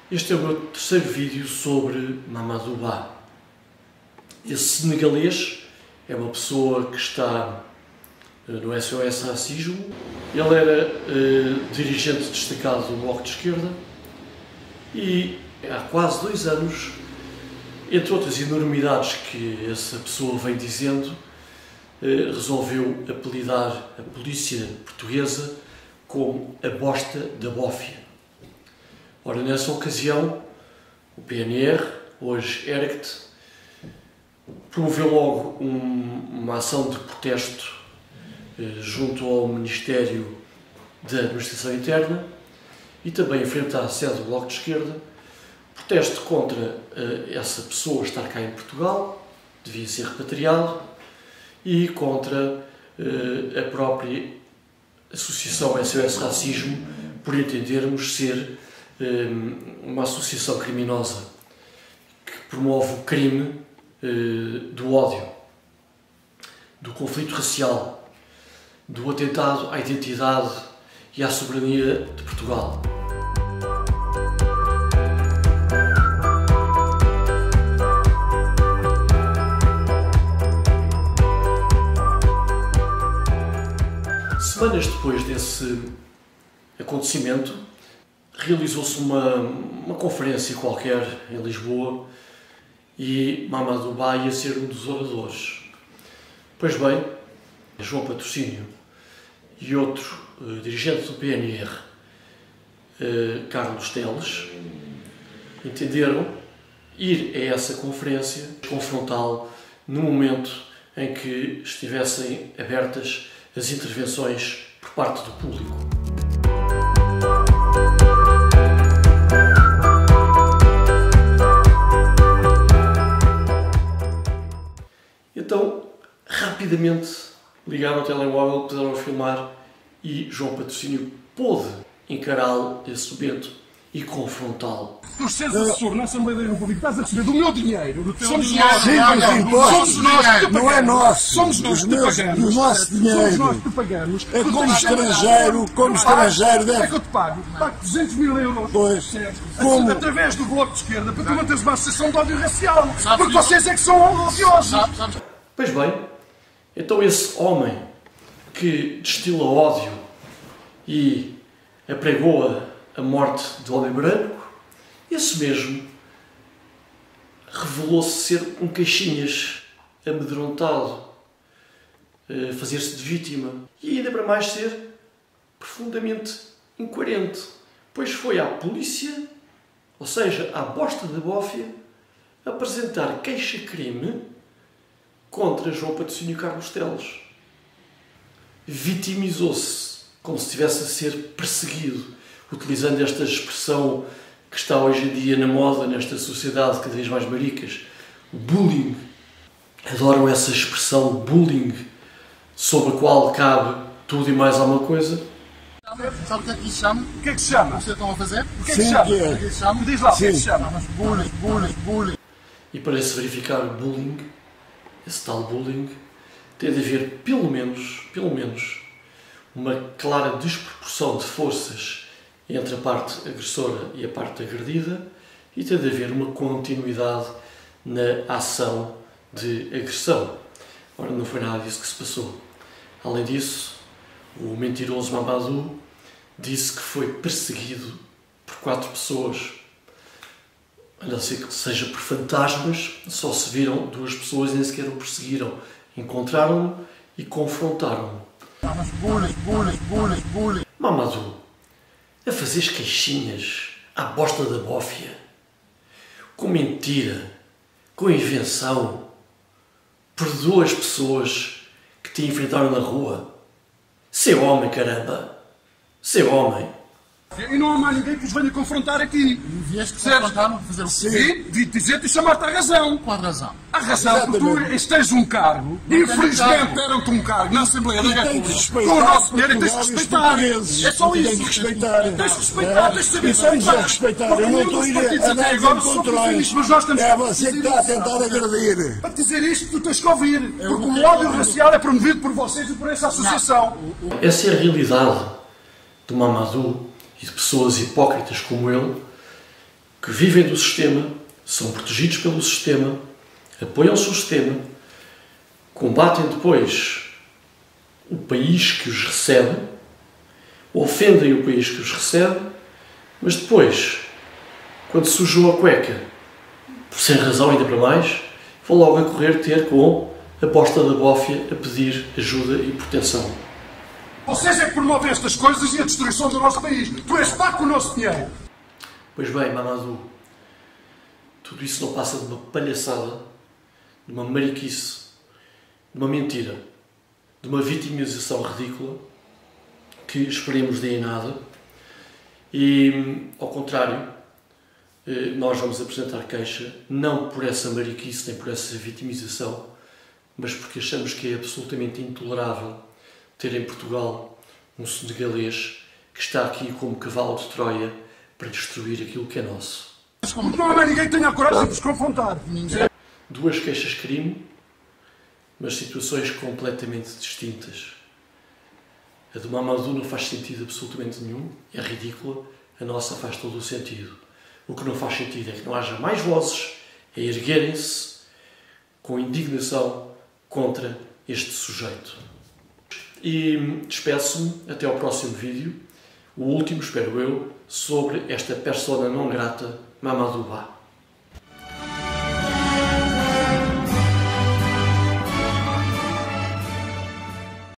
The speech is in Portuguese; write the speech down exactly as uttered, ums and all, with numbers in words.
Este é o meu terceiro vídeo sobre Mamadou Ba. Esse senegalês é uma pessoa que está no S O S Racismo. Ele era uh, dirigente destacado do Bloco de Esquerda e há quase dois anos, entre outras enormidades que essa pessoa vem dizendo, uh, resolveu apelidar a polícia portuguesa como a bosta da bófia. Ora, nessa ocasião, o P N R, hoje E R C T, promoveu logo um, uma ação de protesto eh, junto ao Ministério da Administração Interna e também em frente à sede do Bloco de Esquerda, protesto contra eh, essa pessoa estar cá em Portugal, devia ser repatriado, e contra eh, a própria Associação S O S Racismo, por entendermos ser eh, uma associação criminosa que promove o crime do ódio, do conflito racial, do atentado à identidade e à soberania de Portugal. Semanas depois desse acontecimento, realizou-se uma, uma conferência qualquer em Lisboa e Mamadou Ba ia ser um dos oradores. Pois bem, João Patrocínio e outro uh, dirigente do P N R, uh, Carlos Teles, entenderam ir a essa conferência, confrontá-lo no momento em que estivessem abertas as intervenções por parte do público. Então, rapidamente ligaram o telemóvel, puderam filmar e João Patrocínio pôde encará-lo nesse momento e confrontá-lo. Tu seres assessor na Assembleia da República, estás a receber do meu dinheiro, do teu somos dinheiro. Nós, sim, somos nós que te não é nosso. Somos nós que te pagamos. Do nosso dinheiro. Somos nós que te pagamos. É como estrangeiro, como estrangeiro deve. É que eu te pago. Pago duzentos mil euros. Pois. Certo. Como? Através do Bloco de Esquerda, para tu manteres uma associação de ódio racial. Porque vocês é que são odiosos. Pois bem, então esse homem que destila ódio e apregoa a morte do homem branco, esse mesmo revelou-se ser um caixinhas amedrontado, a fazer-se de vítima e ainda para mais ser profundamente incoerente, pois foi à polícia, ou seja, à bosta da bófia, apresentar queixa-crime contra João Patrocínio e Carlos Teles. Vitimizou-se como se estivesse a ser perseguido, utilizando esta expressão que está hoje em dia na moda nesta sociedade cada vez mais maricas, bullying. Adoram essa expressão bullying, sobre a qual cabe tudo e mais alguma coisa. Sabe o que é que lhe chama? O que é que se chama? O que vocês estão a fazer? O que é que se chama? O que é que lhe chama? Diz lá, o que é que se chama? Bullying, bullying, bullying. E para se verificar o bullying, esse tal bullying, tem de haver pelo menos, pelo menos, uma clara desproporção de forças entre a parte agressora e a parte agredida e tem de haver uma continuidade na ação de agressão. Ora, não foi nada disso que se passou. Além disso, o mentiroso Mamadou disse que foi perseguido por quatro pessoas. A não ser que seja por fantasmas, só se viram duas pessoas e nem sequer o perseguiram. Encontraram-no e confrontaram-no. Bullying, bullying, bullying, bullying. Mamadou, a fazer queixinhas à bosta da bófia, com mentira, com invenção, por duas pessoas que te enfrentaram na rua. Seu homem, caramba! Seu homem! E não há mais ninguém que os venha confrontar aqui. Vieste confrontar-me a fazer o quê? Sim, vi dizer-te e chamar-te à razão. Qual a razão? A razão porque tu tens um cargo. Infelizmente deram-te um cargo na Assembleia da República. Com o nosso dinheiro e tens de respeitar. É só isso. Tens de respeitar. Tens de respeitar, tens de saber Estamos a respeitar. respeitar. Eu não estou a ir a dar controle. Mas nós temos É você que está a tentar agredir. Para dizer isto, tu tens que ouvir. Porque o ódio racial é promovido por vocês e por essa associação. Essa é a realidade do Mamadou e de pessoas hipócritas como ele, que vivem do sistema, são protegidos pelo sistema, apoiam-se o sistema, combatem depois o país que os recebe, ofendem o país que os recebe, mas depois, quando sujou a cueca, sem razão ainda para mais, vão logo a correr ter com a posta da bófia a pedir ajuda e proteção. Vocês é que promovem estas coisas e a destruição do nosso país. Tu és pá com o nosso dinheiro. Pois bem, Mamadou, tudo isso não passa de uma palhaçada, de uma mariquice, de uma mentira, de uma vitimização ridícula que esperemos dê em nada e, ao contrário, nós vamos apresentar queixa não por essa mariquice nem por essa vitimização, mas porque achamos que é absolutamente intolerável ter em Portugal um senegalês que está aqui como cavalo de Troia para destruir aquilo que é nosso. Não há ninguém que tenha a coragem de vos confrontar. Duas queixas-crime, mas situações completamente distintas. A do Mamadou não faz sentido absolutamente nenhum, é ridícula, a nossa faz todo o sentido. O que não faz sentido é que não haja mais vozes a erguerem-se com indignação contra este sujeito. E despeço-me até ao próximo vídeo, o último, espero eu, sobre esta persona não grata, Mamadou Ba.